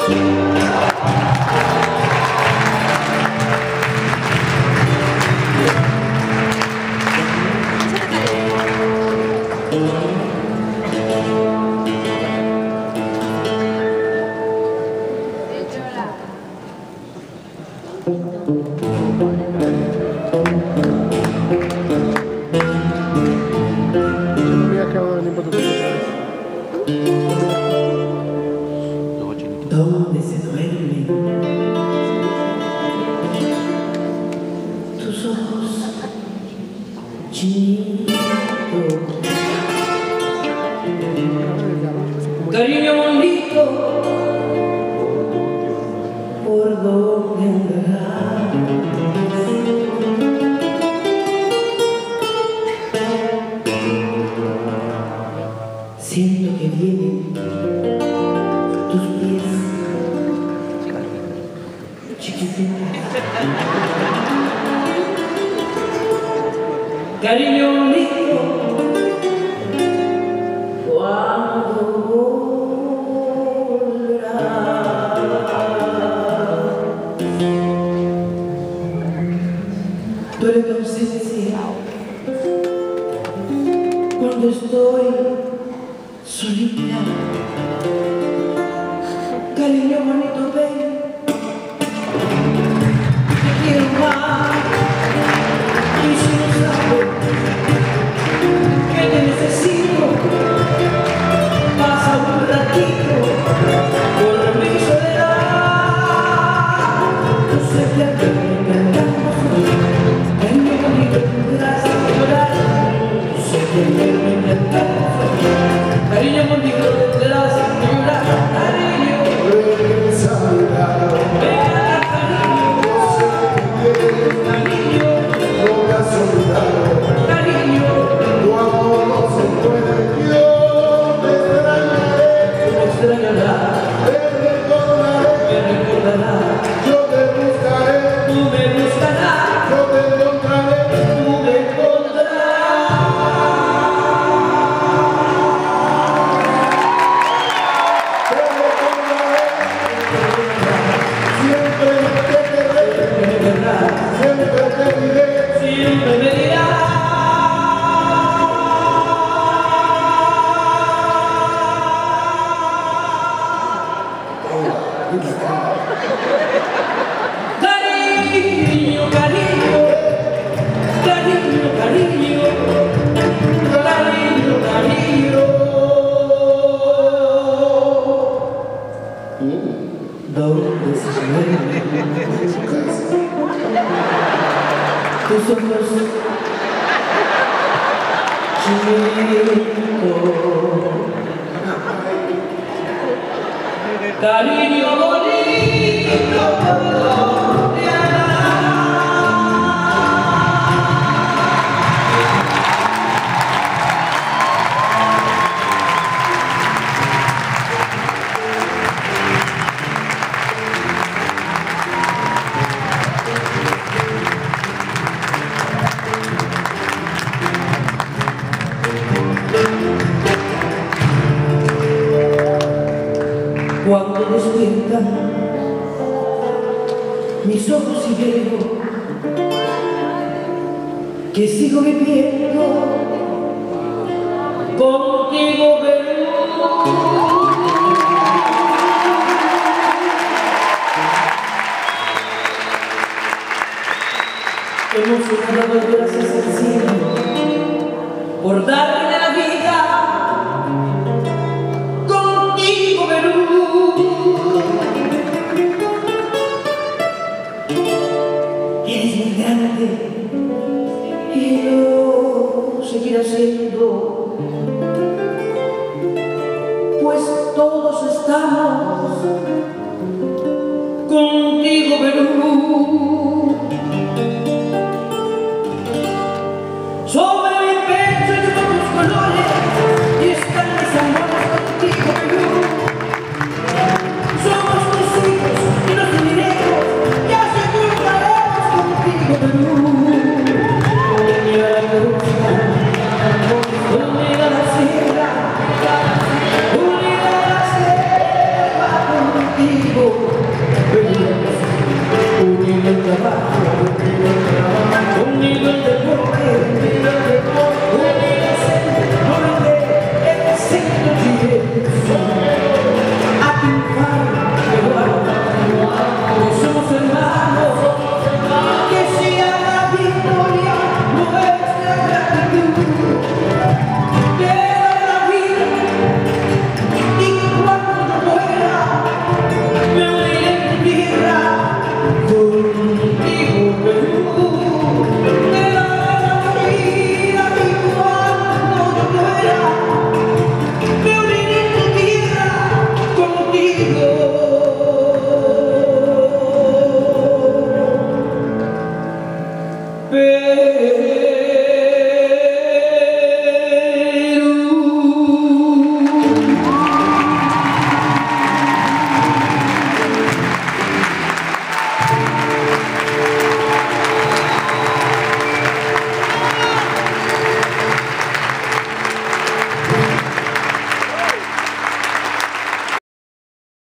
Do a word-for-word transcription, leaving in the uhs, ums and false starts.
Donde se duermen tus ojos chinitos, cariño bonito, por donde andarás. Siento que vienen tus pies chiquititos, cariño bonito, cuando volverás. Duele tu ausencia cuando estoy solita, cariño bonito, ven, te quiero más, y si no sabes que te necesito, pasa un ratito por mi soledad. Yo sé que a ti me encantamos, cariño bonito, tendrás que llorar. Yo sé que a ti me encantamos, cariño bonito, tendrás que llorar. Cariño, regresa a mi lado. ven acá, cariño. Cariño, No me has olvidado. cariño, Tu amor no se puede. Yo te extrañaré. me extrañarás, Te recordaré. me recordarás. Yo te buscaré. Tú me buscarás, Yo te encontraré. tú me encontrarás. Te recordaré. Siempre te querré. Me querrás, Siempre te diré. siempre me dirás. Cariño, cariño, cariño, cariño, cariño, cariño. ¿Dónde se duermen tus ojos chinitos? Cariño bonito, por donde cuando despiertan mis ojos y veo que sigo viviendo contigo, Perú. Emocionado doy gracias al cielo por darme la vida contigo, Perú. Eres muy grande y lo seguirá siendo, pues todos estamos